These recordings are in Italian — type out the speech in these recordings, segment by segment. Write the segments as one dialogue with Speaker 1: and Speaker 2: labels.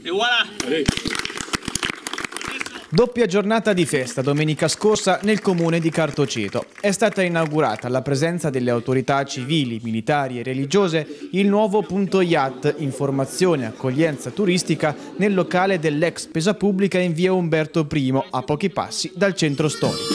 Speaker 1: E voilà!
Speaker 2: Doppia giornata di festa domenica scorsa nel comune di Cartoceto. È stata inaugurata alla presenza delle autorità civili, militari e religiose il nuovo punto yacht informazione e accoglienza turistica nel locale dell'ex Spesa Pubblica in via Umberto I, a pochi passi dal centro storico.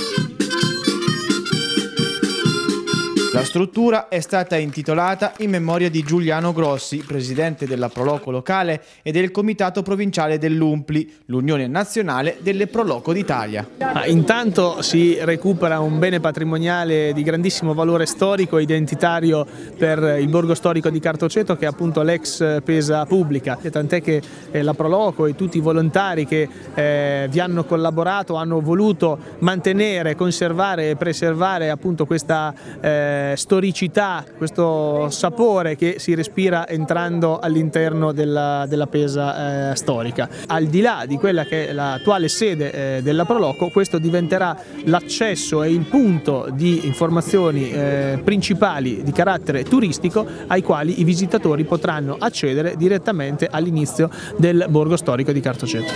Speaker 2: La struttura è stata intitolata in memoria di Giuliano Grossi, presidente della Proloco locale e del Comitato Provinciale dell'UMPLI, l'Unione Nazionale delle Proloco d'Italia.
Speaker 3: Intanto si recupera un bene patrimoniale di grandissimo valore storico e identitario per il borgo storico di Cartoceto, che è appunto l'ex Spesa Pubblica, tant'è che la Proloco e tutti i volontari che vi hanno collaborato hanno voluto mantenere, conservare e preservare appunto questa storicità, questo sapore che si respira entrando all'interno della Pesa storica. Al di là di quella che è l'attuale sede della Proloco, questo diventerà l'accesso e il punto di informazioni principali di carattere turistico ai quali i visitatori potranno accedere direttamente all'inizio del borgo storico di Cartoceto.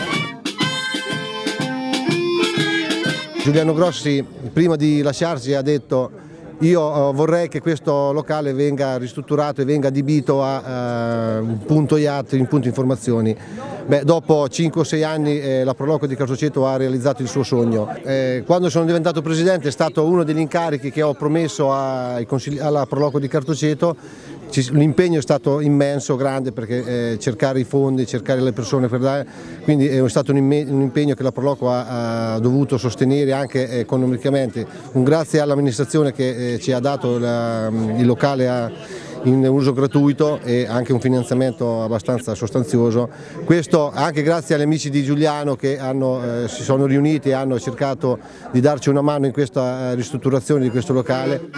Speaker 4: Giuliano Grossi, prima di lasciarci, ha detto: io vorrei che questo locale venga ristrutturato e venga adibito a un punto yacht, un punto informazioni. Dopo 5 o 6 anni la Proloco di Cartoceto ha realizzato il suo sogno. Quando sono diventato presidente è stato uno degli incarichi che ho promesso alla Proloco di Cartoceto. L'impegno è stato immenso, grande, perché cercare i fondi, cercare le persone per dare, quindi è stato un impegno che la Proloco ha dovuto sostenere anche economicamente. Un grazie all'amministrazione che ci ha dato il locale in uso gratuito e anche un finanziamento abbastanza sostanzioso. Questo anche grazie agli amici di Giuliano che si sono riuniti e hanno cercato di darci una mano in questa ristrutturazione di questo locale.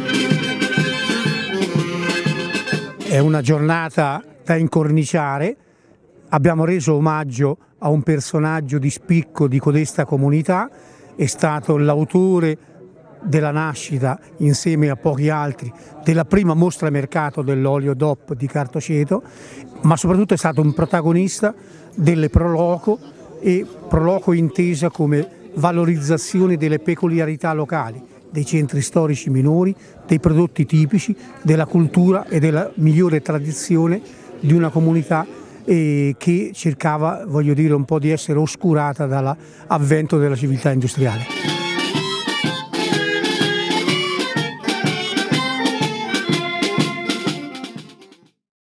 Speaker 5: È una giornata da incorniciare, abbiamo reso omaggio a un personaggio di spicco di codesta comunità, è stato l'autore della nascita, insieme a pochi altri, della prima mostra mercato dell'olio DOP di Cartoceto, ma soprattutto è stato un protagonista delle Proloco, e Proloco intesa come valorizzazione delle peculiarità locali, dei centri storici minori, dei prodotti tipici, della cultura e della migliore tradizione di una comunità che cercava, voglio dire, un po' di essere oscurata dall'avvento della civiltà industriale.